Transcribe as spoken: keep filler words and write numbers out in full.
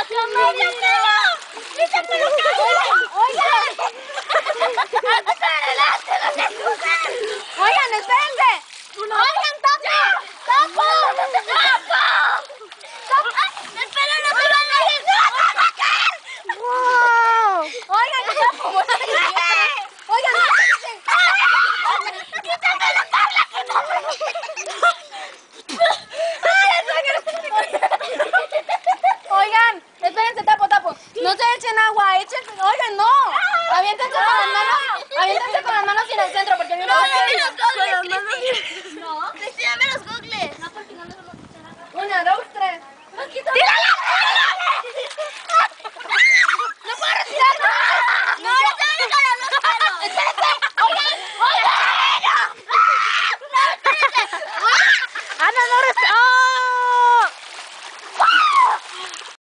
¡Medio pelo! ¡Ese pelo caído! ¡Oigan! ¡Hágase adelante, no se escuchen! ¡Oigan, espérense! ¡Oigan, tapo! ¡Tapo!